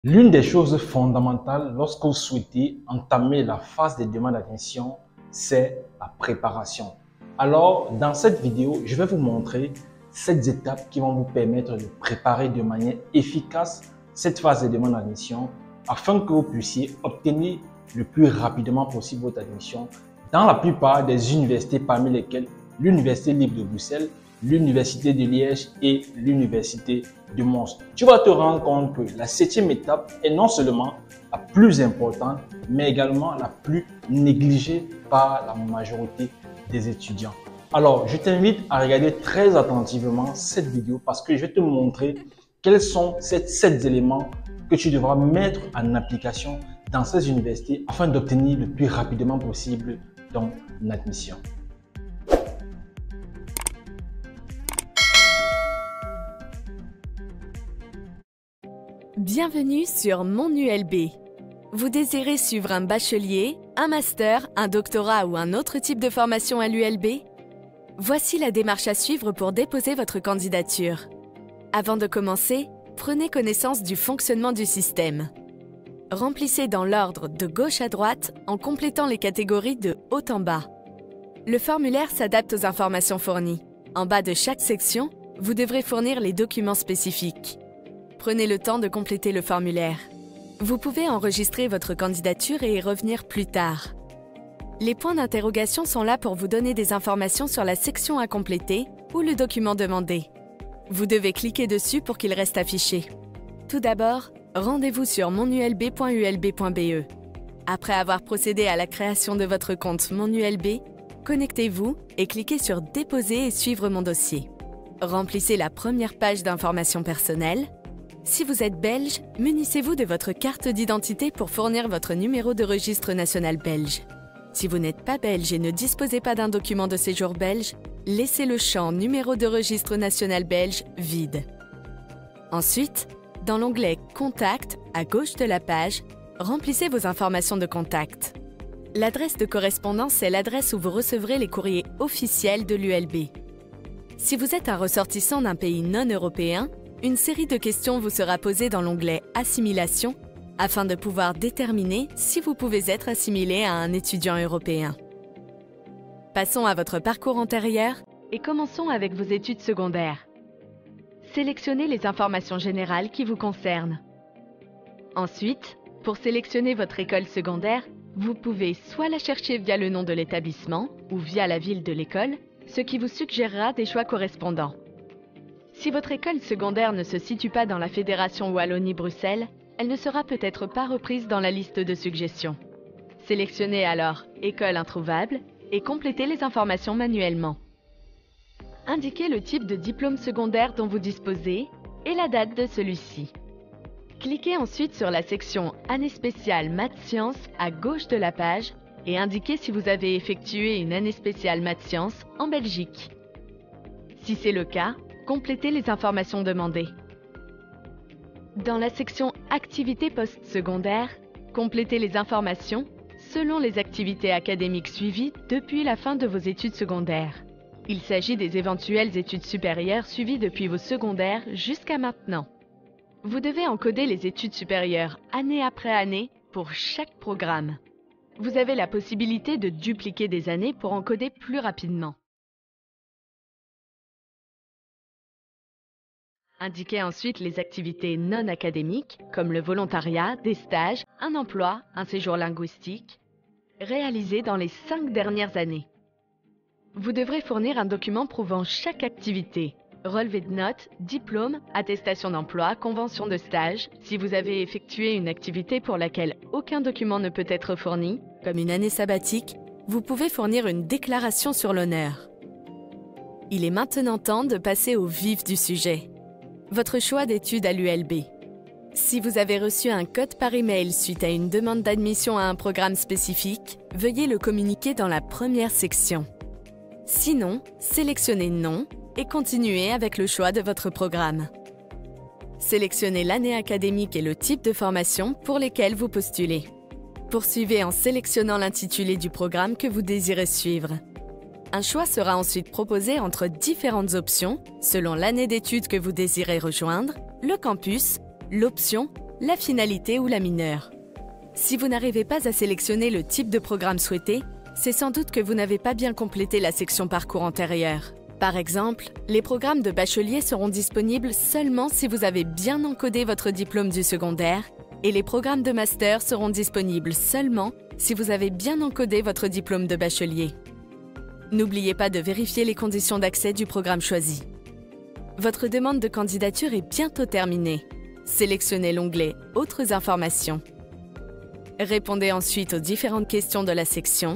L'une des choses fondamentales lorsque vous souhaitez entamer la phase de demande d'admission, c'est la préparation. Alors, dans cette vidéo, je vais vous montrer 7 étapes qui vont vous permettre de préparer de manière efficace cette phase de demande d'admission afin que vous puissiez obtenir le plus rapidement possible votre admission dans la plupart des universités, parmi lesquelles l'Université libre de Bruxelles, l'Université de Liège et l'Université de Mons. Tu vas te rendre compte que la 7e étape est non seulement la plus importante, mais également la plus négligée par la majorité des étudiants. Alors, je t'invite à regarder très attentivement cette vidéo parce que je vais te montrer quels sont ces 7 éléments que tu devras mettre en application dans ces universités afin d'obtenir le plus rapidement possible ton admission. Bienvenue sur Mon ULB. Vous désirez suivre un bachelier, un master, un doctorat ou un autre type de formation à l'ULB? Voici la démarche à suivre pour déposer votre candidature. Avant de commencer, prenez connaissance du fonctionnement du système. Remplissez dans l'ordre de gauche à droite en complétant les catégories de haut en bas. Le formulaire s'adapte aux informations fournies. En bas de chaque section, vous devrez fournir les documents spécifiques. Prenez le temps de compléter le formulaire. Vous pouvez enregistrer votre candidature et y revenir plus tard. Les points d'interrogation sont là pour vous donner des informations sur la section à compléter ou le document demandé. Vous devez cliquer dessus pour qu'il reste affiché. Tout d'abord, rendez-vous sur monulb.ulb.be. Après avoir procédé à la création de votre compte Mon ULB, connectez-vous et cliquez sur « Déposer et suivre mon dossier ». Remplissez la première page d'informations personnelles. Si vous êtes belge, munissez-vous de votre carte d'identité pour fournir votre numéro de registre national belge. Si vous n'êtes pas belge et ne disposez pas d'un document de séjour belge, laissez le champ Numéro de registre national belge vide. Ensuite, dans l'onglet Contact, à gauche de la page, remplissez vos informations de contact. L'adresse de correspondance est l'adresse où vous recevrez les courriers officiels de l'ULB. Si vous êtes un ressortissant d'un pays non européen, une série de questions vous sera posée dans l'onglet « Assimilation » afin de pouvoir déterminer si vous pouvez être assimilé à un étudiant européen. Passons à votre parcours antérieur et commençons avec vos études secondaires. Sélectionnez les informations générales qui vous concernent. Ensuite, pour sélectionner votre école secondaire, vous pouvez soit la chercher via le nom de l'établissement ou via la ville de l'école, ce qui vous suggérera des choix correspondants. Si votre école secondaire ne se situe pas dans la Fédération Wallonie-Bruxelles, elle ne sera peut-être pas reprise dans la liste de suggestions. Sélectionnez alors « École introuvable » et complétez les informations manuellement. Indiquez le type de diplôme secondaire dont vous disposez et la date de celui-ci. Cliquez ensuite sur la section « Année spéciale maths sciences » à gauche de la page et indiquez si vous avez effectué une année spéciale maths sciences en Belgique. Si c'est le cas, complétez les informations demandées. Dans la section « Activités postsecondaires », complétez les informations selon les activités académiques suivies depuis la fin de vos études secondaires. Il s'agit des éventuelles études supérieures suivies depuis vos secondaires jusqu'à maintenant. Vous devez encoder les études supérieures année après année pour chaque programme. Vous avez la possibilité de dupliquer des années pour encoder plus rapidement. Indiquez ensuite les activités non académiques, comme le volontariat, des stages, un emploi, un séjour linguistique, réalisés dans les 5 dernières années. Vous devrez fournir un document prouvant chaque activité, relevé de notes, diplôme, attestation d'emploi, convention de stage. Si vous avez effectué une activité pour laquelle aucun document ne peut être fourni, comme une année sabbatique, vous pouvez fournir une déclaration sur l'honneur. Il est maintenant temps de passer au vif du sujet. Votre choix d'études à l'ULB. Si vous avez reçu un code par email suite à une demande d'admission à un programme spécifique, veuillez le communiquer dans la première section. Sinon, sélectionnez « Non » et continuez avec le choix de votre programme. Sélectionnez l'année académique et le type de formation pour lesquels vous postulez. Poursuivez en sélectionnant l'intitulé du programme que vous désirez suivre. Un choix sera ensuite proposé entre différentes options selon l'année d'études que vous désirez rejoindre, le campus, l'option la finalité ou la mineure. Si vous n'arrivez pas à sélectionner le type de programme souhaité, c'est sans doute que vous n'avez pas bien complété la section parcours antérieure. Par exemple, les programmes de bachelier seront disponibles seulement si vous avez bien encodé votre diplôme du secondaire et les programmes de master seront disponibles seulement si vous avez bien encodé votre diplôme de bachelier. N'oubliez pas de vérifier les conditions d'accès du programme choisi. Votre demande de candidature est bientôt terminée. Sélectionnez l'onglet « Autres informations ». Répondez ensuite aux différentes questions de la section.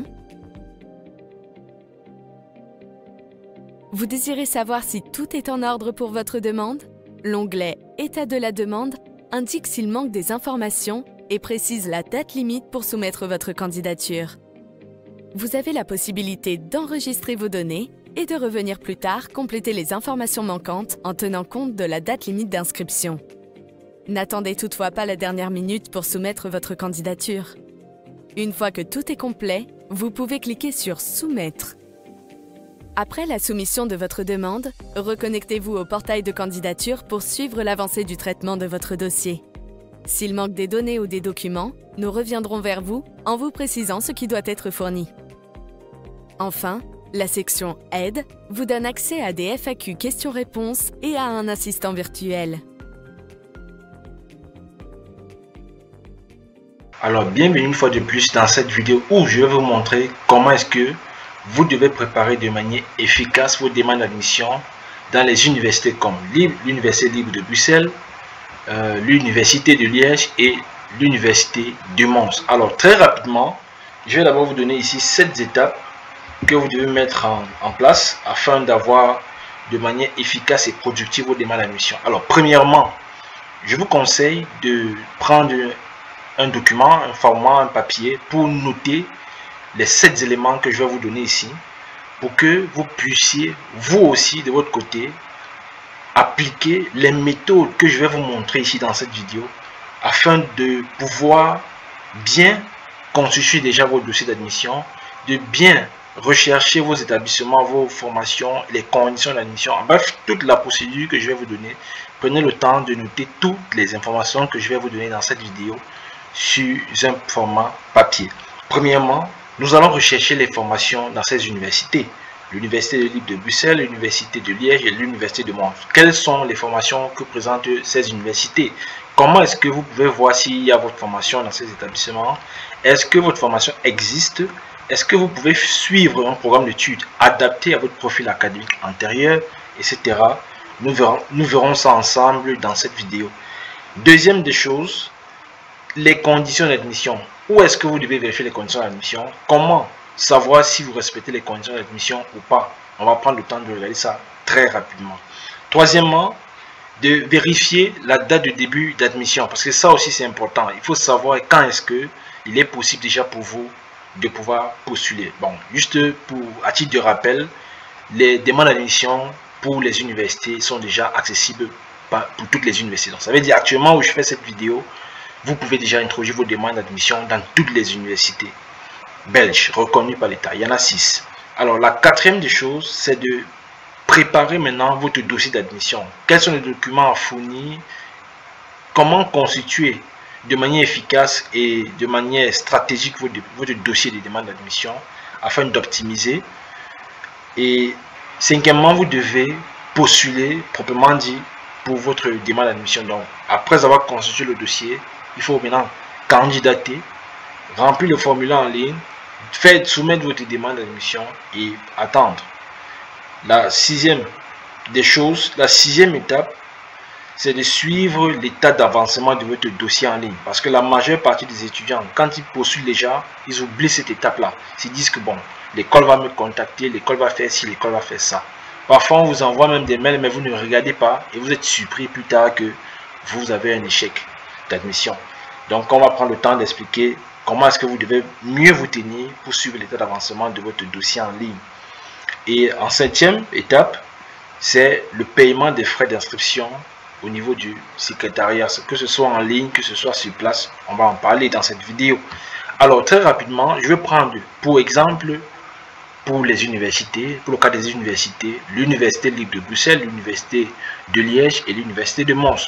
Vous désirez savoir si tout est en ordre pour votre demande? L'onglet « État de la demande » indique s'il manque des informations et précise la date limite pour soumettre votre candidature. Vous avez la possibilité d'enregistrer vos données et de revenir plus tard compléter les informations manquantes en tenant compte de la date limite d'inscription. N'attendez toutefois pas la dernière minute pour soumettre votre candidature. Une fois que tout est complet, vous pouvez cliquer sur « Soumettre ». Après la soumission de votre demande, reconnectez-vous au portail de candidature pour suivre l'avancée du traitement de votre dossier. S'il manque des données ou des documents, nous reviendrons vers vous en vous précisant ce qui doit être fourni. Enfin, la section « Aide » vous donne accès à des FAQ questions-réponses et à un assistant virtuel. Alors, bienvenue une fois de plus dans cette vidéo où je vais vous montrer comment est-ce que vous devez préparer de manière efficace vos demandes d'admission dans les universités comme l'Université libre de Bruxelles, l'Université de Liège et l'Université de Mons. Alors, très rapidement, je vais d'abord vous donner ici 7 étapes que vous devez mettre en place afin d'avoir de manière efficace et productive vos demandes d'admission. Alors, premièrement, je vous conseille de prendre un document, un format, un papier pour noter les 7 éléments que je vais vous donner ici pour que vous puissiez, vous aussi, de votre côté, appliquer les méthodes que je vais vous montrer ici dans cette vidéo afin de pouvoir bien constituer déjà votre dossier d'admission, de bien rechercher vos établissements, vos formations, les conditions d'admission, bref, toute la procédure que je vais vous donner. Prenez le temps de noter toutes les informations que je vais vous donner dans cette vidéo sur un format papier. Premièrement, nous allons rechercher les formations dans ces universités. L'Université libre de Bruxelles, l'Université de Liège et l'Université de Mons. Quelles sont les formations que présentent ces universités? Comment est-ce que vous pouvez voir s'il y a votre formation dans ces établissements? Est-ce que votre formation existe? Est-ce que vous pouvez suivre un programme d'études adapté à votre profil académique antérieur, etc. Nous verrons ça ensemble dans cette vidéo. Deuxième des choses, les conditions d'admission. Où est-ce que vous devez vérifier les conditions d'admission? Comment savoir si vous respectez les conditions d'admission ou pas? On va prendre le temps de regarder ça très rapidement. Troisièmement, de vérifier la date de début d'admission, parce que ça aussi c'est important. Il faut savoir quand est-ce que il est possible déjà pour vous de pouvoir postuler. Bon, juste à titre de rappel, les demandes d'admission pour les universités sont déjà accessibles pour toutes les universités. Donc ça veut dire actuellement où je fais cette vidéo, vous pouvez déjà introduire vos demandes d'admission dans toutes les universités belges reconnues par l'État. Il y en a 6. Alors, la quatrième des choses, c'est de préparer maintenant votre dossier d'admission. Quels sont les documents à fournir? Comment constituer de manière efficace et de manière stratégique votre dossier de demande d'admission afin d'optimiser. Et cinquièmement, vous devez postuler, proprement dit, pour votre demande d'admission. Donc, après avoir constitué le dossier, il faut maintenant candidater, remplir le formulaire en ligne, soumettre votre demande d'admission et attendre. La sixième des choses, la sixième étape, c'est de suivre l'état d'avancement de votre dossier en ligne. Parce que la majeure partie des étudiants, quand ils postulent déjà, ils oublient cette étape-là. Ils disent que bon, l'école va me contacter, l'école va faire ci, l'école va faire ça. Parfois, on vous envoie même des mails, mais vous ne regardez pas et vous êtes surpris plus tard que vous avez un échec d'admission. Donc, on va prendre le temps d'expliquer comment est-ce que vous devez mieux vous tenir pour suivre l'état d'avancement de votre dossier en ligne. Et en septième étape, c'est le paiement des frais d'inscription au niveau du secrétariat, que ce soit en ligne, que ce soit sur place. On va en parler dans cette vidéo. Alors, très rapidement, je vais prendre pour exemple, pour les universités, pour le cas des universités, l'Université libre de Bruxelles, l'Université de Liège et l'Université de Mons.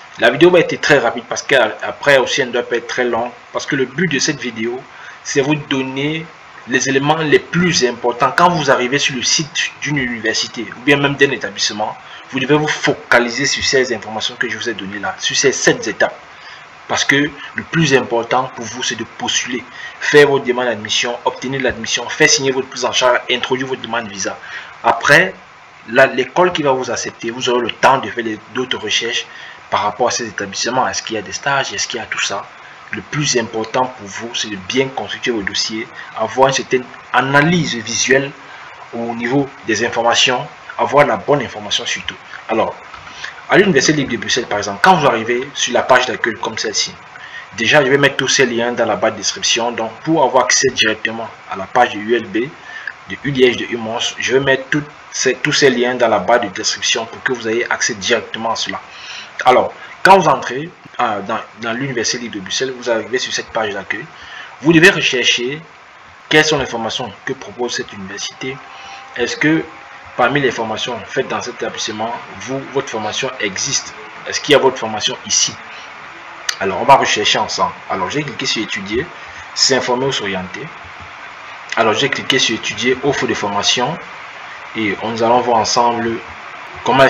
La vidéo va être très rapide parce qu'après aussi elle ne doit pas être très longue, parce que le but de cette vidéo, c'est vous donner les éléments les plus importants. Quand vous arrivez sur le site d'une université ou bien même d'un établissement, vous devez vous focaliser sur ces informations que je vous ai données là, sur ces 7 étapes. Parce que le plus important pour vous, c'est de postuler, faire votre demande d'admission, obtenir l'admission, faire signer votre prise en charge, introduire votre demande de visa. Après, l'école qui va vous accepter, vous aurez le temps de faire d'autres recherches par rapport à ces établissements. Est-ce qu'il y a des stages? Est-ce qu'il y a tout ça? Le plus important pour vous, c'est de bien constituer vos dossiers, avoir une certaine analyse visuelle au niveau des informations, avoir la bonne information surtout. Alors, à l'Université libre de Bruxelles, par exemple, quand vous arrivez sur la page d'accueil comme celle-ci, déjà, je vais mettre tous ces liens dans la barre de description. Donc, pour avoir accès directement à la page de ULB, de UDH, de UMOS, je vais mettre tous ces liens dans la barre de description pour que vous ayez accès directement à cela. Alors, quand vous entrez dans l'Université libre de Bruxelles, vous arrivez sur cette page d'accueil. Vous devez rechercher quelles sont les formations que propose cette université. Est-ce que parmi les formations faites dans cet établissement, votre formation existe? Est-ce qu'il y a votre formation ici? Alors, on va rechercher ensemble. Alors, j'ai cliqué sur étudier, s'informer ou s'orienter. Alors, j'ai cliqué sur étudier, offre de formation. Et nous allons voir ensemble comment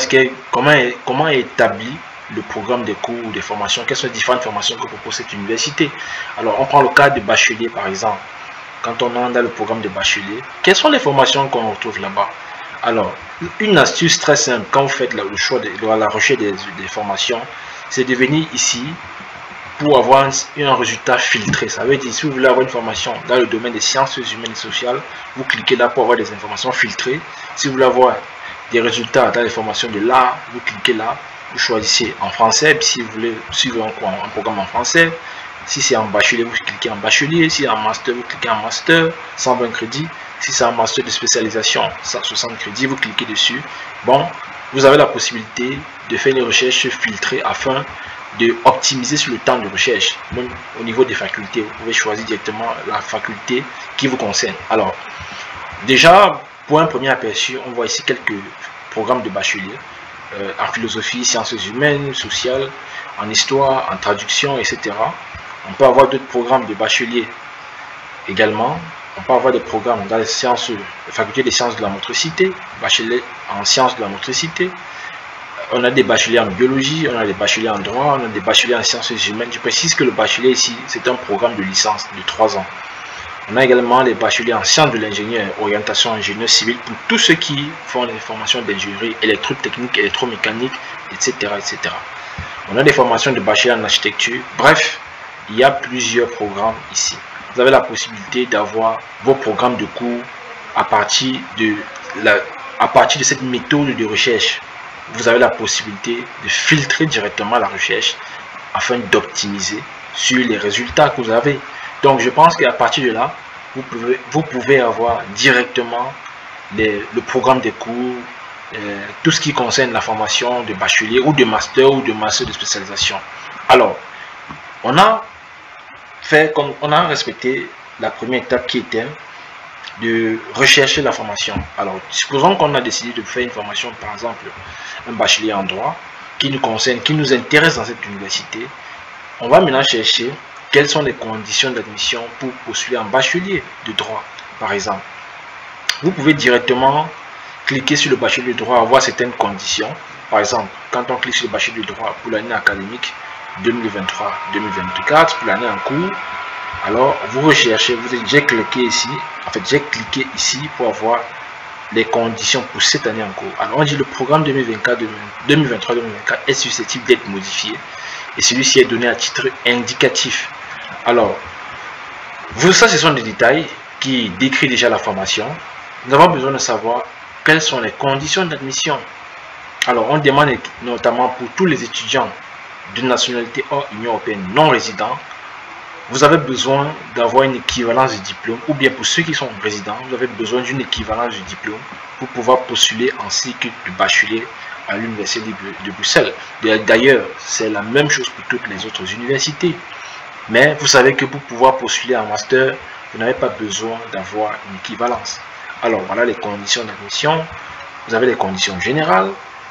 est établi le programme des cours ou des formations. Quelles sont les différentes formations que propose cette université? Alors, on prend le cas de bachelier, par exemple. Quand on entre dans le programme de bachelier, quelles sont les formations qu'on retrouve là-bas? Alors, une astuce très simple quand vous faites le choix de la recherche des formations, c'est de venir ici pour avoir un résultat filtré. Ça veut dire, si vous voulez avoir une formation dans le domaine des sciences humaines et sociales, vous cliquez là pour avoir des informations filtrées. Si vous voulez avoir des résultats dans les formations de l'art, vous cliquez là, vous choisissez en français. Puis si vous voulez suivre un programme en français, si c'est en bachelier, vous cliquez en bachelier. Si c'est en master, vous cliquez en master, 120 crédits. Si c'est un master de spécialisation, 160 crédits, vous cliquez dessus. Bon, vous avez la possibilité de faire une recherche filtrée afin de optimiser sur le temps de recherche. Même au niveau des facultés, vous pouvez choisir directement la faculté qui vous concerne. Alors, déjà, pour un premier aperçu, on voit ici quelques programmes de bachelier en philosophie, sciences humaines, sociales, en histoire, en traduction, etc. On peut avoir d'autres programmes de bachelier également. On peut avoir des programmes dans les sciences, la faculté des sciences de la motricité, bachelier en sciences de la motricité. On a des bacheliers en biologie, on a des bacheliers en droit, on a des bacheliers en sciences humaines. Je précise que le bachelier ici, c'est un programme de licence de 3 ans. On a également les bacheliers en sciences de l'ingénieur, orientation ingénieur civil, pour tous ceux qui font des formations d'ingénierie électrotechnique, électromécanique, etc., etc. On a des formations de bachelier en architecture. Bref, il y a plusieurs programmes ici. Vous avez la possibilité d'avoir vos programmes de cours à partir de cette méthode de recherche. Vous avez la possibilité de filtrer directement la recherche afin d'optimiser sur les résultats que vous avez. Donc, je pense qu'à partir de là, vous pouvez avoir directement le programme des cours, tout ce qui concerne la formation de bachelier ou de master de spécialisation. Alors, on a respecté la première étape qui était de rechercher la formation. Alors, supposons qu'on a décidé de faire une formation, par exemple, un bachelier en droit, qui nous concerne, qui nous intéresse dans cette université. On va maintenant chercher quelles sont les conditions d'admission pour postuler en bachelier de droit, par exemple. Vous pouvez directement cliquer sur le bachelier de droit, avoir certaines conditions. Par exemple, quand on clique sur le bachelier de droit pour l'année académique 2023-2024, pour l'année en cours, alors vous recherchez, j'ai cliqué ici, en fait j'ai cliqué ici pour avoir les conditions pour cette année en cours. Alors on dit le programme 2023-2024 est susceptible d'être modifié et celui-ci est donné à titre indicatif. Alors, ça ce sont des détails qui décrivent déjà la formation. Nous avons besoin de savoir quelles sont les conditions d'admission. Alors on demande notamment pour tous les étudiants d'une nationalité hors Union européenne non résidents, vous avez besoin d'avoir une équivalence de diplôme, ou bien pour ceux qui sont résidents, vous avez besoin d'une équivalence de diplôme pour pouvoir postuler en cycle de bachelier à l'Université de Bruxelles. D'ailleurs, c'est la même chose pour toutes les autres universités. Mais vous savez que pour pouvoir postuler en master, vous n'avez pas besoin d'avoir une équivalence. Alors voilà les conditions d'admission. Vous avez les conditions générales,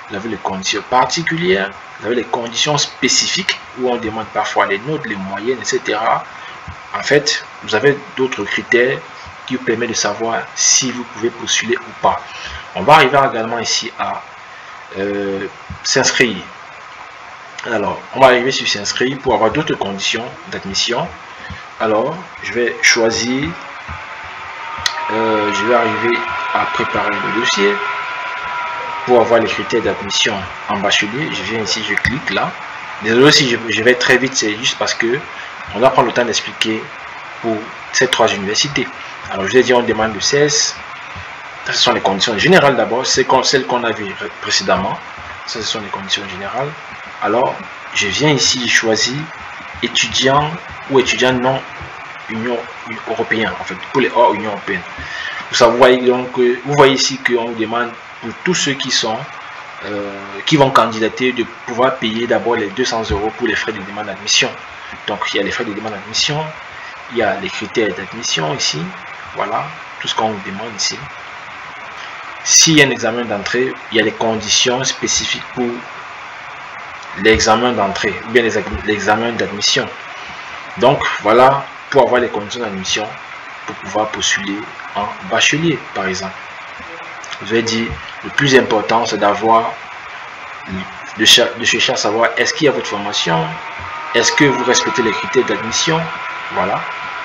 vous avez les conditions particulières, vous avez les conditions spécifiques où on demande parfois les notes, les moyennes, etc. En fait, vous avez d'autres critères qui vous permettent de savoir si vous pouvez postuler ou pas. On va arriver également ici à s'inscrire. Alors, on va arriver sur s'inscrire pour avoir d'autres conditions d'admission. Alors, je vais choisir, je vais arriver à préparer le dossier pour avoir les critères d'admission en bachelier. Je viens ici, je clique là. Désolé si je vais très vite, c'est juste parce que on va prendre le temps d'expliquer pour ces 3 universités. Alors, je vous ai dit, on demande le 16. Ce sont les conditions générales d'abord, c'est celles qu'on a vues précédemment. Ça, ce sont les conditions générales. Alors, je viens ici choisir étudiant ou étudiant non Union européenne, en fait, pour les hors Union européenne. Vous voyez donc, vous voyez ici qu'on demande pour tous ceux qui sont qui vont candidater de pouvoir payer d'abord les 200 € pour les frais de demande d'admission. Donc, il y a les frais de demande d'admission, il y a les critères d'admission ici, voilà, tout ce qu'on vous demande ici. S'il y a un examen d'entrée, il y a les conditions spécifiques pour l'examen d'entrée ou bien l'examen d'admission. Donc voilà, pour avoir les conditions d'admission pour pouvoir postuler en bachelier par exemple. Je vais dire, le plus important c'est d'avoir de chercher à savoir est-ce qu'il y a votre formation, est-ce que vous respectez les critères d'admission. Voilà,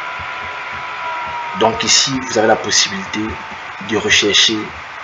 donc ici vous avez la possibilité de rechercher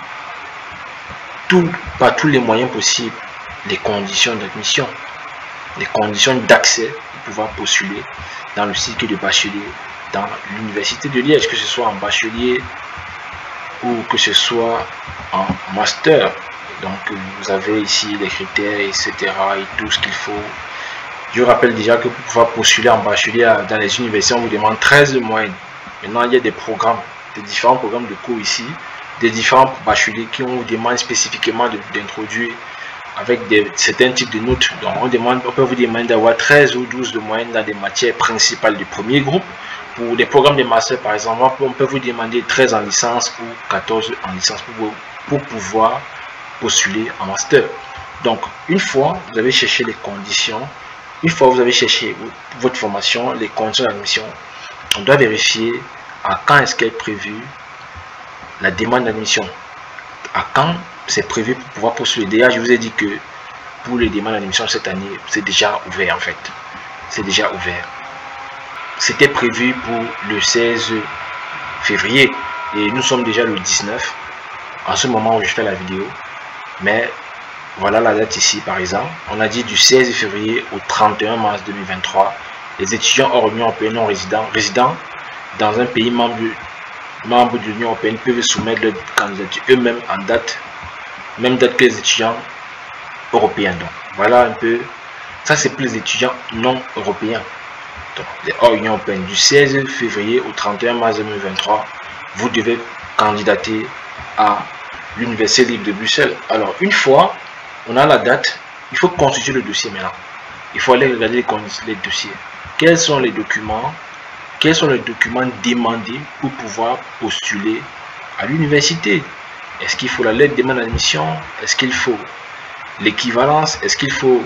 par tous les moyens possibles les conditions d'admission, les conditions d'accès pour pouvoir postuler dans le cycle de bachelier dans l'université de Liège, que ce soit en bachelier ou que ce soit en master. Donc vous avez ici les critères, etc. et tout ce qu'il faut. Je rappelle déjà que pour pouvoir postuler en bachelier dans les universités, on vous demande 13 moyenne. Maintenant, il y a des programmes, des différents programmes de cours ici, des différents bacheliers qui on vous demande spécifiquement d'introduire avec certains types de notes. Donc on peut vous demander d'avoir 13 ou 12 de moyenne dans des matières principales du premier groupe. Pour les programmes de master par exemple, on peut vous demander 13 en licence ou 14 en licence pour pouvoir postuler en master. Donc une fois vous avez cherché les conditions, une fois vous avez cherché votre formation, les conditions d'admission, on doit vérifier à quand est-ce qu'elle est prévue la demande d'admission, à quand c'est prévu pour pouvoir postuler. Déjà, je vous ai dit que pour les demandes d'admission cette année, c'est déjà ouvert en fait. C'est déjà ouvert. C'était prévu pour le 16 février et nous sommes déjà le 19 en ce moment où je fais la vidéo. Mais voilà la date ici par exemple. On a dit du 16 février au 31 mars 2023. Les étudiants hors Union européenne non résidents dans un pays membre de l'Union européenne peuvent soumettre leur candidature eux-mêmes en date, même date que les étudiants européens. Donc voilà un peu, ça c'est pour les étudiants non européens. Donc les hors Union européenne du 16 février au 31 mars 2023, vous devez candidater à l'Université libre de Bruxelles. Alors une fois on a la date, il faut constituer le dossier maintenant. Il faut aller regarder les dossiers. Quels sont les documents demandés pour pouvoir postuler à l'université? Est-ce qu'il faut la lettre de demande d'admission? Est-ce qu'il faut l'équivalence? Est-ce qu'il faut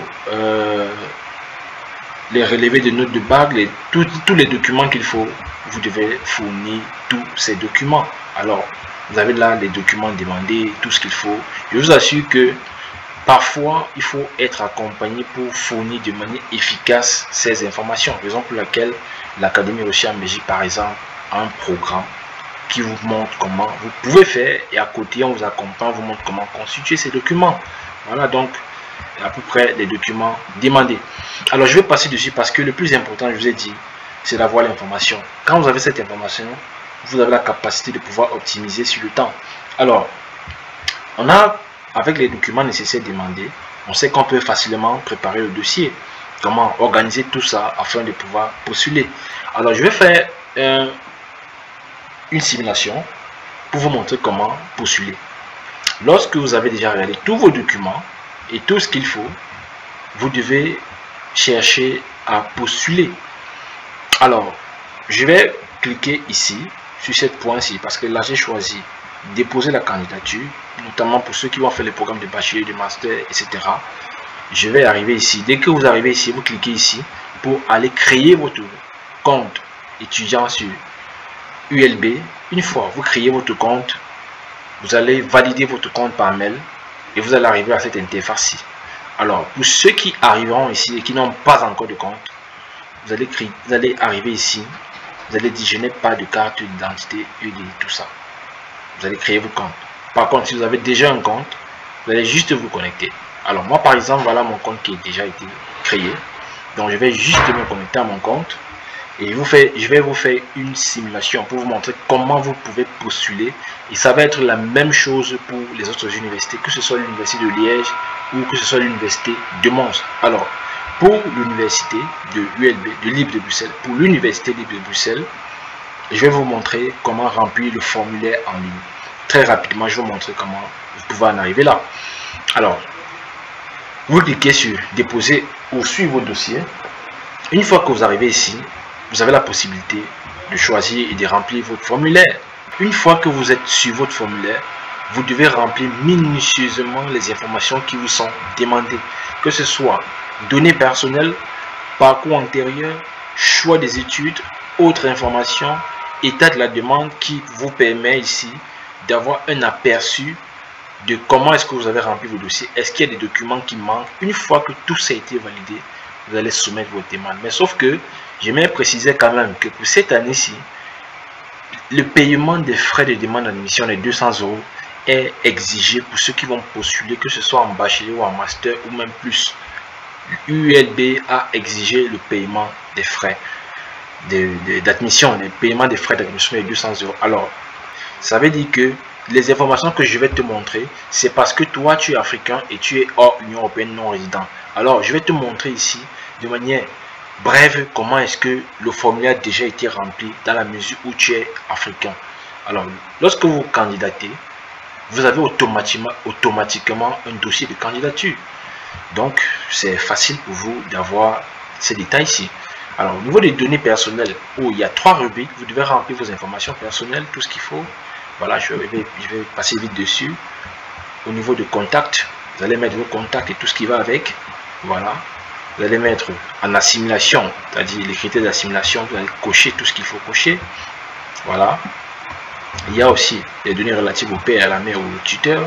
les relevés de notes de bac? Tous les documents qu'il faut, vous devez fournir tous ces documents. Alors, vous avez là les documents demandés, tout ce qu'il faut. Je vous assure que parfois, il faut être accompagné pour fournir de manière efficace ces informations. Raison pour laquelle l'Académie Rocher en Belgique, par exemple, a un programme qui vous montre comment vous pouvez faire et à côté, on vous accompagne, vous montre comment constituer ces documents. Voilà donc à peu près les documents demandés. Alors, je vais passer dessus parce que le plus important, je vous ai dit, c'est d'avoir l'information. Quand vous avez cette information, vous avez la capacité de pouvoir optimiser sur le temps. Alors, on a avec les documents nécessaires demandés, on sait qu'on peut facilement préparer le dossier. Comment organiser tout ça afin de pouvoir postuler. Alors, je vais faire une simulation pour vous montrer comment postuler. Lorsque vous avez déjà regardé tous vos documents et tout ce qu'il faut, vous devez chercher à postuler. Alors, je vais cliquer ici, sur ce point-ci, parce que là, j'ai choisi déposer la candidature, notamment pour ceux qui vont faire les programmes de bachelier, de master, etc. Je vais arriver ici. Dès que vous arrivez ici, vous cliquez ici pour aller créer votre compte étudiant sur ULB. Une fois vous créez votre compte, vous allez valider votre compte par mail et vous allez arriver à cette interface-ci. Alors, pour ceux qui arriveront ici et qui n'ont pas encore de compte, vous allez arriver ici. Vous allez dire, je n'ai pas de carte d'identité et tout ça. Vous allez créer votre compte. Par contre, si vous avez déjà un compte, vous allez juste vous connecter. Alors, moi, par exemple, voilà mon compte qui a déjà été créé. Donc, je vais juste me connecter à mon compte. Et je vais vous faire une simulation pour vous montrer comment vous pouvez postuler. Et ça va être la même chose pour les autres universités, que ce soit l'université de Liège ou que ce soit l'université de Mons. Alors, pour l'université de ULB, de Libre de Bruxelles, pour l'université Libre de Bruxelles, je vais vous montrer comment remplir le formulaire en ligne. Très rapidement, je vais vous montrer comment vous pouvez en arriver là. Alors, vous cliquez sur déposer ou suivre votre dossier. Une fois que vous arrivez ici, vous avez la possibilité de choisir et de remplir votre formulaire. Une fois que vous êtes sur votre formulaire, vous devez remplir minutieusement les informations qui vous sont demandées, que ce soit données personnelles, parcours antérieur, choix des études, autres informations, état de la demande qui vous permet ici d'avoir un aperçu de comment est-ce que vous avez rempli vos dossiers. Est-ce qu'il y a des documents qui manquent? Une fois que tout ça a été validé, vous allez soumettre votre demande. Mais sauf que j'aimerais préciser quand même que pour cette année-ci, le paiement des frais de demande d'admission de 200 € est exigé pour ceux qui vont postuler, que ce soit en bachelier ou en master ou même plus. ULB a exigé le paiement des frais d'admission, le paiement des frais d'admission de 200 €. Alors, ça veut dire que les informations que je vais te montrer, c'est parce que toi, tu es africain et tu es hors Union européenne non résident. Alors, je vais te montrer ici de manière brève comment est-ce que le formulaire a déjà été rempli dans la mesure où tu es africain. Alors, lorsque vous candidatez, vous avez automatiquement un dossier de candidature. Donc, c'est facile pour vous d'avoir ces détails ici. Alors, au niveau des données personnelles, où il y a 3 rubriques, vous devez remplir vos informations personnelles, tout ce qu'il faut. Voilà, je vais passer vite dessus. Au niveau de contact, vous allez mettre vos contacts et tout ce qui va avec. Voilà. Vous allez mettre en assimilation, c'est-à-dire les critères d'assimilation, vous allez cocher tout ce qu'il faut cocher. Voilà. Il y a aussi les données relatives au père, à la mère ou au tuteur.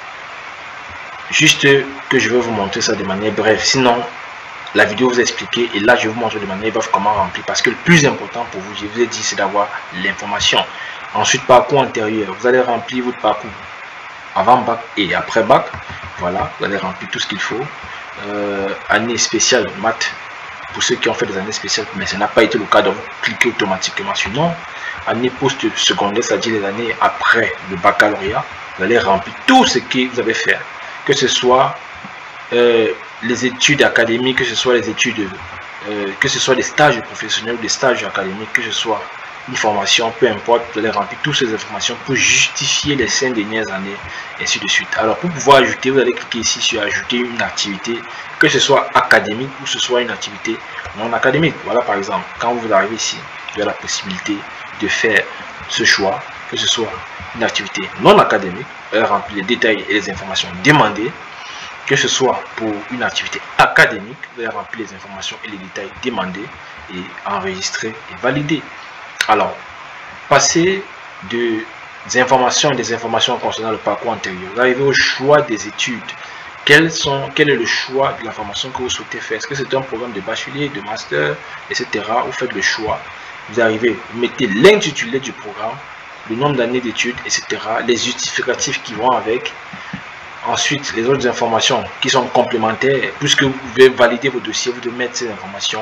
Juste que je vais vous montrer ça de manière brève. Sinon, la vidéo vous expliquer et là je vais vous montrer de manière brève comment remplir. Parce que le plus important pour vous, je vous ai dit, c'est d'avoir l'information. Ensuite, parcours antérieur. Vous allez remplir votre parcours avant bac et après bac. Voilà, vous allez remplir tout ce qu'il faut. Année spéciale maths pour ceux qui ont fait des années spéciales, mais ça n'a pas été le cas, donc vous cliquez automatiquement sur non. Année post-secondaire, c'est-à-dire les années après le baccalauréat, vous allez remplir tout ce que vous avez fait, que ce soit les études académiques, que ce soit les études, que ce soit des stages professionnels ou des stages académiques, que ce soit une formation, peu importe, vous allez remplir toutes ces informations pour justifier les 5 dernières années, et ainsi de suite. Alors, pour pouvoir ajouter, vous allez cliquer ici sur ajouter une activité, que ce soit académique ou ce soit une activité non académique. Voilà, par exemple, quand vous arrivez ici, vous avez la possibilité de faire ce choix, que ce soit une activité non académique, vous allez remplir les détails et les informations demandées. Que ce soit pour une activité académique, vous allez remplir les informations et les détails demandés et enregistrer et valider. Alors, passer des informations concernant le parcours antérieur. Vous arrivez au choix des études. Quel est le choix de la formation que vous souhaitez faire? Est-ce que c'est un programme de bachelier, de master, etc. Vous faites le choix. Vous arrivez, vous mettez l'intitulé du programme, le nombre d'années d'études, etc. Les justificatifs qui vont avec. Ensuite, les autres informations qui sont complémentaires, puisque vous pouvez valider vos dossiers, vous devez mettre ces informations,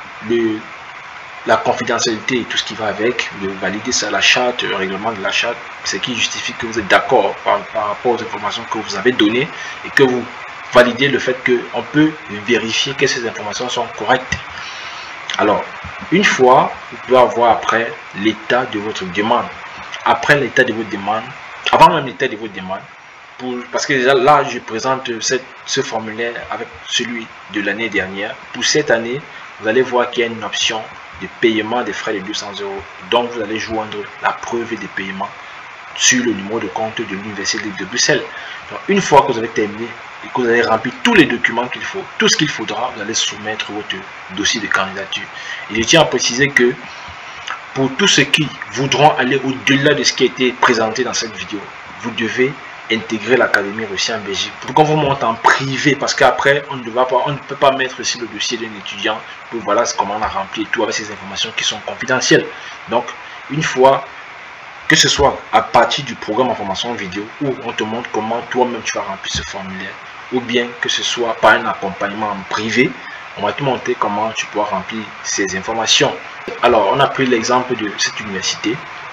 la confidentialité et tout ce qui va avec, de valider ça, la charte, le règlement de la charte, ce qui justifie que vous êtes d'accord par rapport aux informations que vous avez données et que vous validez le fait qu'on peut vérifier que ces informations sont correctes. Alors, une fois, vous pouvez avoir après l'état de votre demande. Après l'état de votre demande, avant même l'état de votre demande, parce que déjà là je présente ce formulaire avec celui de l'année dernière. Pour cette année, vous allez voir qu'il y a une option de paiement des frais de 200 €. Donc vous allez joindre la preuve des paiements sur le numéro de compte de l'Université libre de Bruxelles. Donc, une fois que vous avez terminé et que vous avez rempli tous les documents qu'il faut, tout ce qu'il faudra, vous allez soumettre votre dossier de candidature. Et je tiens à préciser que pour tous ceux qui voudront aller au-delà de ce qui a été présenté dans cette vidéo, vous devez intégrer l'Académie Russie en Belgique pour qu'on vous monte en privé, parce qu'après on ne peut pas mettre sur le dossier d'un étudiant pour voilà comment on a rempli tout avec ces informations qui sont confidentielles. Donc une fois que ce soit à partir du programme en formation vidéo où on te montre comment toi-même tu vas remplir ce formulaire, ou bien que ce soit par un accompagnement en privé, on va te montrer comment tu pourras remplir ces informations. Alors on a pris l'exemple de cette université.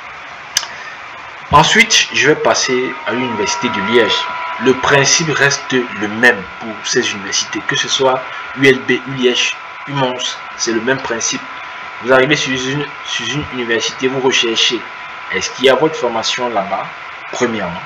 Ensuite, je vais passer à l'université de Liège. Le principe reste le même pour ces universités, que ce soit ULB, ULiège, UMONS, c'est le même principe. Vous arrivez sur une université, vous recherchez, est-ce qu'il y a votre formation là-bas, premièrement.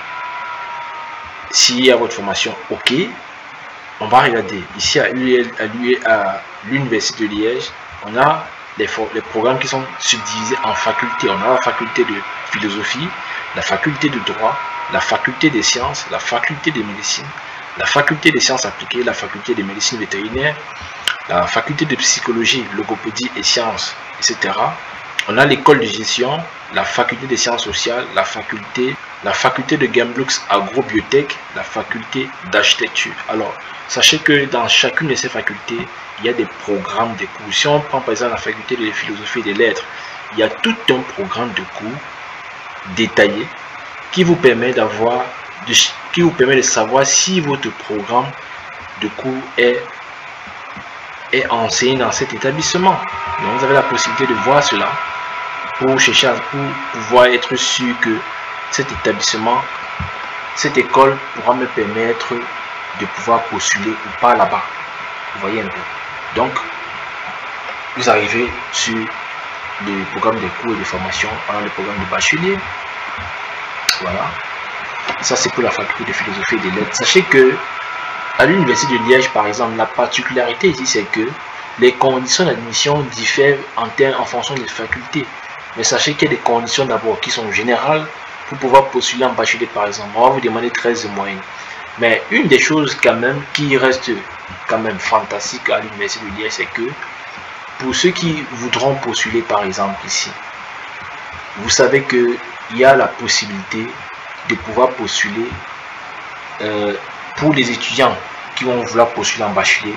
S'il y a votre formation, ok, on va regarder. Ici à l'université de Liège, on a les programmes qui sont subdivisés en facultés. On a la faculté de philosophie, la faculté de droit, la faculté des sciences, la faculté de médecine, la faculté des sciences appliquées, la faculté de médecine vétérinaire, la faculté de psychologie, logopédie et sciences, etc. On a l'école de gestion, la faculté des sciences sociales, la faculté de Gembloux agrobiotech, la faculté d'architecture. Alors, sachez que dans chacune de ces facultés, il y a des programmes de cours. Si on prend par exemple la faculté de philosophie et des lettres, il y a tout un programme de cours détaillé qui vous permet de savoir si votre programme de cours est enseigné dans cet établissement. Donc vous avez la possibilité de voir cela pour pouvoir être sûr que cet établissement, cette école pourra me permettre de pouvoir postuler ou pas là-bas. Vous voyez un peu. Donc, vous arrivez sur le programme de cours et de formation. On a le programme de bachelier. Voilà. Ça, c'est pour la faculté de philosophie et des lettres. Sachez que à l'université de Liège, par exemple, la particularité ici, c'est que les conditions d'admission diffèrent en fonction des facultés. Mais sachez qu'il y a des conditions d'abord qui sont générales pour pouvoir postuler en bachelier, par exemple. On va vous demander 13 de moyenne. Mais une des choses quand même qui reste quand même fantastique à l'université de Liège, c'est que pour ceux qui voudront postuler par exemple ici, vous savez qu'il y a la possibilité de pouvoir postuler pour les étudiants qui vont vouloir postuler en bachelier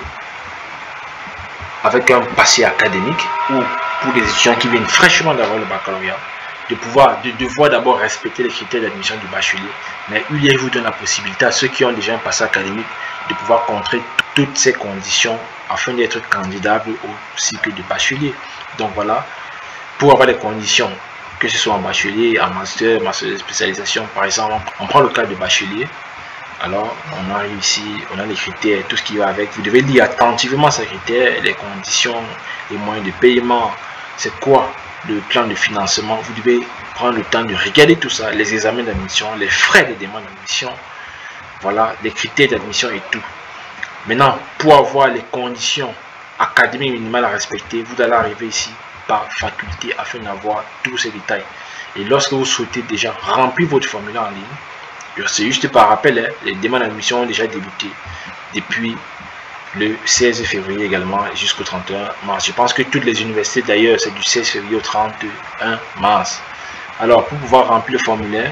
avec un passé académique, ou pour les étudiants qui viennent fraîchement d'avoir le baccalauréat, de devoir d'abord respecter les critères d'admission du bachelier. Mais ULiège vous donne la possibilité à ceux qui ont déjà un passé académique de pouvoir contrer toutes ces conditions afin d'être candidables au cycle de bachelier. Donc voilà, pour avoir les conditions, que ce soit en bachelier, en master de spécialisation, par exemple, on prend le cas de bachelier. Alors on arrive ici, on a les critères, tout ce qui va avec. Vous devez lire attentivement ces critères, les conditions, les moyens de paiement, c'est quoi le plan de financement. Vous devez prendre le temps de regarder tout ça, les examens d'admission, les frais de demande d'admission, voilà, les critères d'admission et tout. Maintenant, pour avoir les conditions académiques minimales à respecter, vous allez arriver ici par faculté afin d'avoir tous ces détails. Et lorsque vous souhaitez déjà remplir votre formulaire en ligne, c'est juste par rappel, hein, les demandes d'admission ont déjà débuté depuis le 16 février également jusqu'au 31 mars. Je pense que toutes les universités d'ailleurs, c'est du 16 février au 31 mars. Alors, pour pouvoir remplir le formulaire,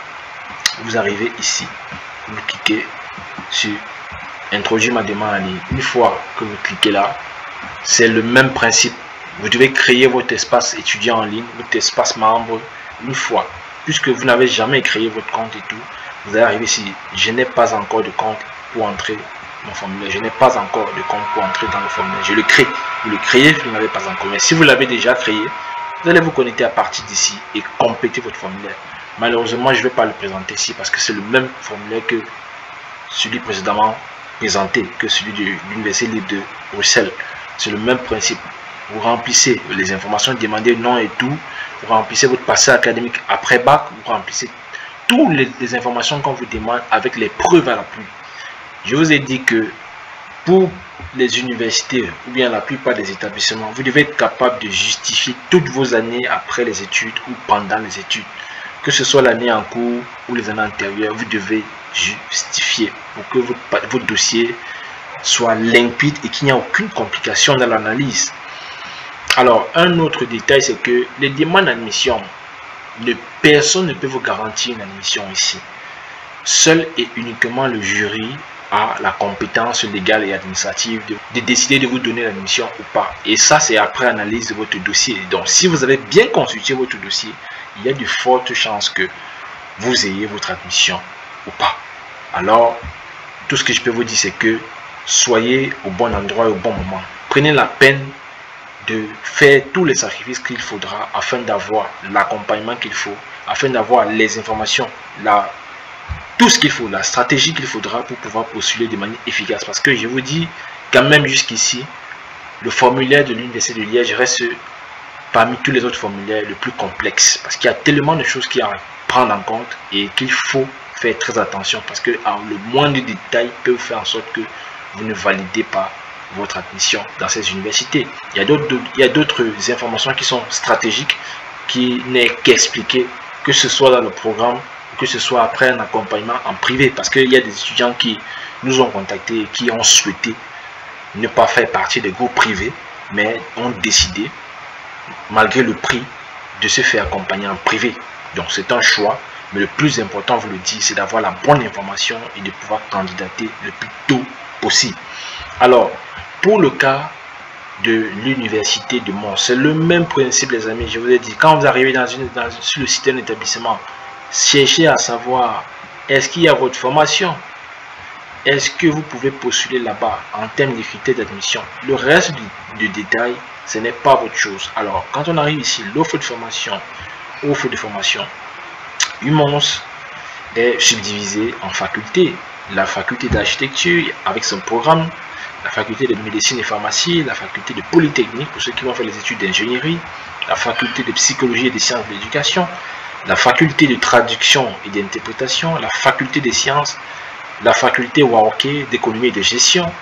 vous arrivez ici, vous cliquez sur introduire ma demande en ligne. Une fois que vous cliquez là, c'est le même principe. Vous devez créer votre espace étudiant en ligne, votre espace membre une fois. Puisque vous n'avez jamais créé votre compte et tout, vous allez arriver ici. Je n'ai pas encore de compte pour entrer mon formulaire. Je n'ai pas encore de compte pour entrer dans le formulaire. Je le crée. Vous le créez, vous ne l'avez pas encore. Mais si vous l'avez déjà créé, vous allez vous connecter à partir d'ici et compléter votre formulaire. Malheureusement, je ne vais pas le présenter ici parce que c'est le même formulaire que celui précédemment présenté, que celui de l'Université libre de Bruxelles. C'est le même principe. Vous remplissez les informations demandées, nom et tout. Vous remplissez votre passé académique après bac. Vous remplissez toutes les informations qu'on vous demande avec les preuves à l'appui. Je vous ai dit que pour les universités ou bien la plupart des établissements, vous devez être capable de justifier toutes vos années après les études ou pendant les études. que ce soit l'année en cours ou les années antérieures, vous devez justifier pour que votre dossier soit limpide et qu'il n'y a aucune complication dans l'analyse. Alors, un autre détail, c'est que les demandes d'admission, personne ne peut vous garantir une admission ici. Seul et uniquement le jury a la compétence légale et administrative de décider de vous donner l'admission ou pas. Et ça, c'est après analyse de votre dossier. Donc, si vous avez bien constitué votre dossier, il y a de fortes chances que vous ayez votre admission ou pas. Alors, tout ce que je peux vous dire, c'est que soyez au bon endroit et au bon moment. Prenez la peine de faire tous les sacrifices qu'il faudra afin d'avoir l'accompagnement qu'il faut, afin d'avoir les informations, tout ce qu'il faut, la stratégie qu'il faudra pour pouvoir postuler de manière efficace. Parce que je vous dis, quand même jusqu'ici, le formulaire de l'Université de Liège reste parmi tous les autres formulaires le plus complexe. Parce qu'il y a tellement de choses qu'il y a à prendre en compte et qu'il faut faire très attention. Parce que le moindre détail peut faire en sorte que vous ne validez pas votre admission dans ces universités. Il y a d'autres informations qui sont stratégiques, qui n'est qu'expliquer, que ce soit dans le programme, que ce soit après un accompagnement en privé, parce qu'il y a des étudiants qui nous ont contactés et qui ont souhaité ne pas faire partie des groupes privés, mais ont décidé, malgré le prix, de se faire accompagner en privé. Donc c'est un choix, mais le plus important, vous le dites, c'est d'avoir la bonne information et de pouvoir candidater le plus tôt possible. Alors, pour le cas de l'université de Mons, c'est le même principe, les amis. Je vous ai dit, quand vous arrivez sur le site d'un établissement, cherchez à savoir, est-ce qu'il y a votre formation? Est-ce que vous pouvez postuler là-bas en termes de critères d'admission? Le reste du détail, ce n'est pas votre chose. Alors, quand on arrive ici, l'offre de formation, UMONS est subdivisée en facultés. La faculté d'architecture avec son programme, la faculté de médecine et pharmacie, la faculté de polytechnique pour ceux qui vont faire les études d'ingénierie, la faculté de psychologie et des sciences de l'éducation, la faculté de traduction et d'interprétation, la faculté des sciences, la faculté Waoké d'économie et de gestion,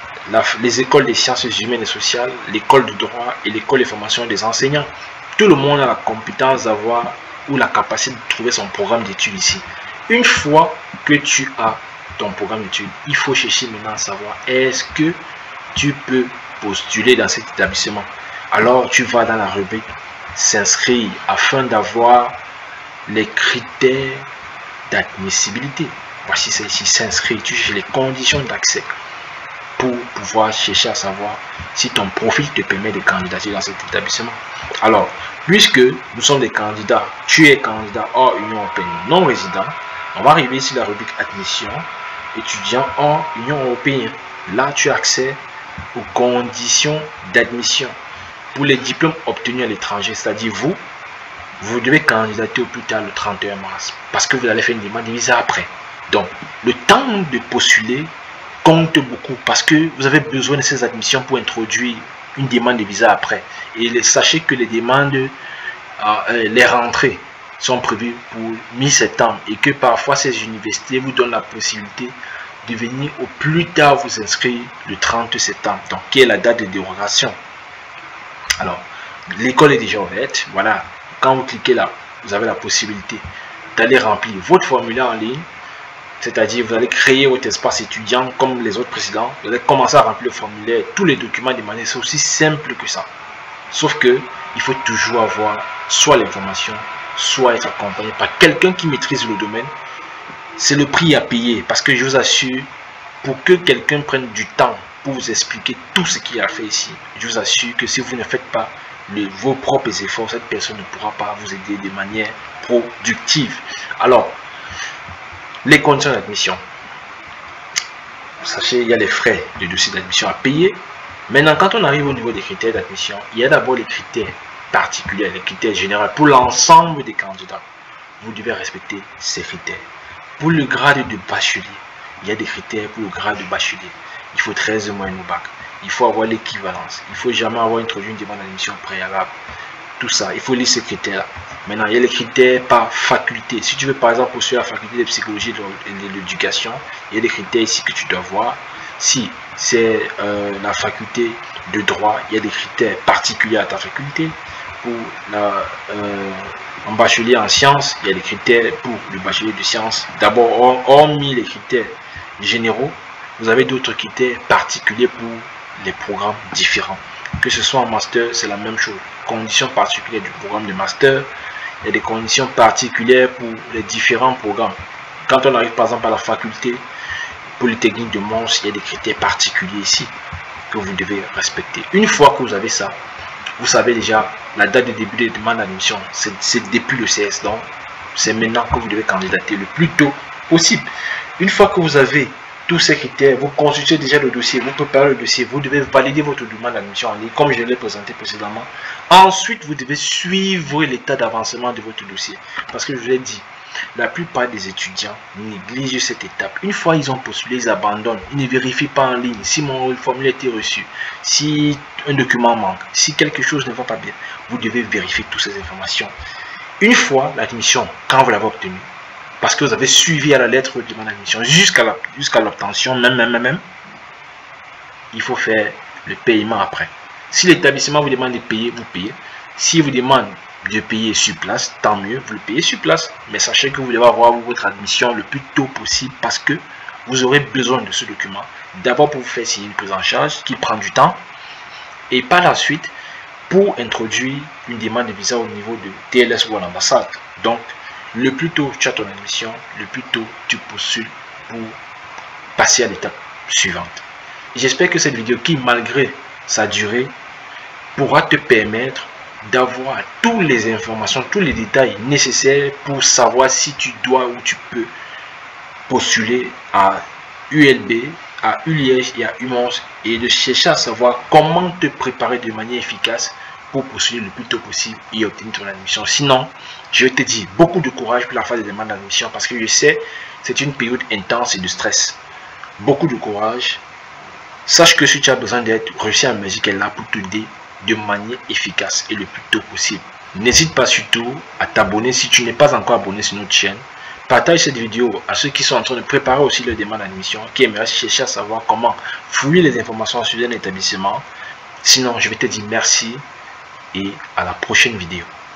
les écoles des sciences humaines et sociales, l'école de droit et l'école de formation des enseignants. Tout le monde a la compétence d'avoir ou la capacité de trouver son programme d'études ici. Une fois que tu as ton programme d'études, il faut chercher maintenant à savoir est-ce que tu peux postuler dans cet établissement. Alors tu vas dans la rubrique s'inscrire afin d'avoir les critères d'admissibilité. Voici c'est ici s'inscrire, tu cherches les conditions d'accès pour pouvoir chercher à savoir si ton profil te permet de candidater dans cet établissement. Alors, puisque nous sommes des candidats, tu es candidat hors Union européenne non résident, on va arriver sur la rubrique admission, étudiant hors Union européenne. Là, tu as accès aux conditions d'admission. Pour les diplômes obtenus à l'étranger, c'est-à-dire vous devez candidater au plus tard le 31 mars parce que vous allez faire une demande de visa après. Donc, le temps de postuler compte beaucoup parce que vous avez besoin de ces admissions pour introduire une demande de visa après. Et sachez que les demandes, les rentrées sont prévues pour mi-septembre et que parfois ces universités vous donnent la possibilité de venir au plus tard vous inscrire le 30 septembre, donc qui est la date de dérogation. Alors, l'école est déjà ouverte. Voilà, quand vous cliquez là, vous avez la possibilité d'aller remplir votre formulaire en ligne. C'est-à-dire, vous allez créer votre espace étudiant comme les autres précédents. Vous allez commencer à remplir le formulaire, tous les documents demandés. C'est aussi simple que ça. Sauf que il faut toujours avoir soit l'information, soit être accompagné par quelqu'un qui maîtrise le domaine. C'est le prix à payer parce que je vous assure, pour que quelqu'un prenne du temps pour vous expliquer tout ce qu'il a fait ici, je vous assure que si vous ne faites pas vos propres efforts, cette personne ne pourra pas vous aider de manière productive. Alors, les conditions d'admission. Sachez, il y a les frais de dossier d'admission à payer. Maintenant, quand on arrive au niveau des critères d'admission, il y a d'abord les critères particuliers, les critères généraux pour l'ensemble des candidats. Vous devez respecter ces critères. Pour le grade de bachelier, il y a des critères pour le grade de bachelier. Il faut 13 mois au bac. Il faut avoir l'équivalence. Il ne faut jamais avoir introduit une demande d'admission préalable. Tout ça, il faut lire ces critères-là. Maintenant, il y a les critères par faculté. Si tu veux par exemple poursuivre la faculté de psychologie et de l'éducation, il y a des critères ici que tu dois voir. Si c'est la faculté de droit, il y a des critères particuliers à ta faculté. pour un bachelier en sciences, il y a des critères pour le bachelier de sciences. D'abord, hormis les critères généraux, vous avez d'autres critères particuliers pour les programmes différents. Que ce soit en master, c'est la même chose. Conditions particulières du programme de master, il y a des conditions particulières pour les différents programmes. Quand on arrive par exemple à la faculté Polytechnique de Mons, il y a des critères particuliers ici que vous devez respecter. Une fois que vous avez ça, vous savez déjà la date de début des demandes d'admission, c'est depuis le CS, donc c'est maintenant que vous devez candidater le plus tôt possible. Une fois que vous avez tous ces critères, vous consultez déjà le dossier, vous préparez le dossier, vous devez valider votre demande d'admission en ligne, comme je l'ai présenté précédemment. Ensuite, vous devez suivre l'état d'avancement de votre dossier. Parce que je vous l'ai dit, la plupart des étudiants négligent cette étape. Une fois ils ont postulé, ils abandonnent. Ils ne vérifient pas en ligne si mon formulaire a été reçu, si un document manque, si quelque chose ne va pas bien. Vous devez vérifier toutes ces informations. Une fois l'admission, quand vous l'avez obtenue, parce que vous avez suivi à la lettre votre demande d'admission jusqu'à l'obtention, même, il faut faire le paiement après. Si l'établissement vous demande de payer, vous payez. Si vous demande de payer sur place, tant mieux, vous le payez sur place. Mais sachez que vous devez avoir votre admission le plus tôt possible parce que vous aurez besoin de ce document. D'abord pour vous faire signer une prise en charge qui prend du temps. Et par la suite, pour introduire une demande de visa au niveau de TLS ou à l'ambassade. Donc, le plus tôt tu as ton admission, le plus tôt tu postules pour passer à l'étape suivante. J'espère que cette vidéo qui, malgré sa durée, pourra te permettre d'avoir toutes les informations, tous les détails nécessaires pour savoir si tu dois ou tu peux postuler à ULB, à ULiège et à UMONS et de chercher à savoir comment te préparer de manière efficace pour postuler le plus tôt possible et obtenir ton admission. Sinon, je te dis beaucoup de courage pour la phase de demande d'admission parce que je sais c'est une période intense et de stress. Beaucoup de courage. Sache que si tu as besoin d'aide, Réussir en Belgique est là pour t'aider de manière efficace et le plus tôt possible. N'hésite pas surtout à t'abonner si tu n'es pas encore abonné sur notre chaîne. Partage cette vidéo à ceux qui sont en train de préparer aussi leur demande d'admission, qui aimeraient chercher à savoir comment fouiller les informations sur un établissement. Sinon, je vais te dire merci et à la prochaine vidéo.